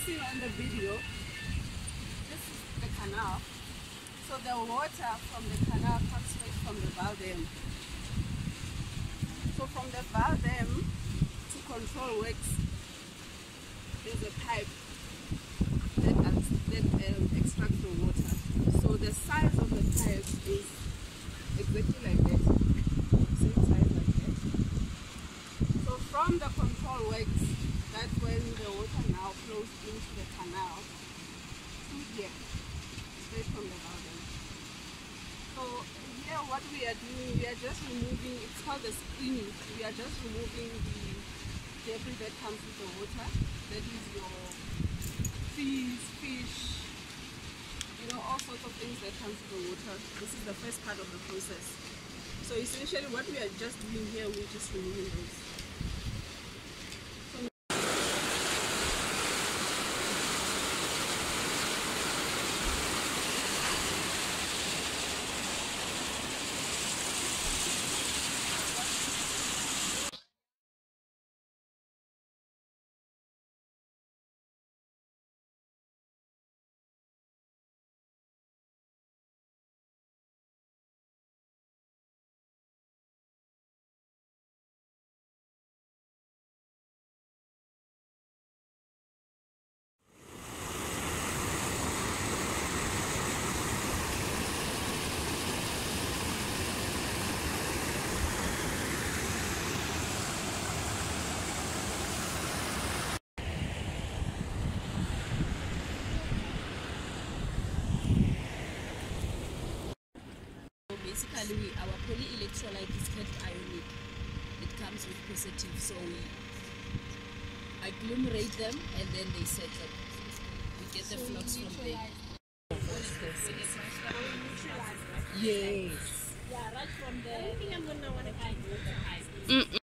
see on the video, this is the canal. So the water from the canal comes straight from the Vaal Dam. So from the Vaal Dam to Control Works, there's a pipe that extracts the water. So the size of the pipe is exactly like that. Same size like that. So from the Control Works, that's when the water now flows into the canal to here, straight from the Vaal Dam. So here what we are doing, we are just removing, it's called the screening. We are just removing the debris that comes with the water. That is your fish, you know, all sorts of things that comes with the water. This is the first part of the process. So essentially what we are just doing here, we're just removing those. Basically, our polyelectrolyte is cationic. It comes with positive, so we agglomerate them and then they settle. We get the flux from there. Yes. Yeah, right from the. I think I'm gonna want to find water.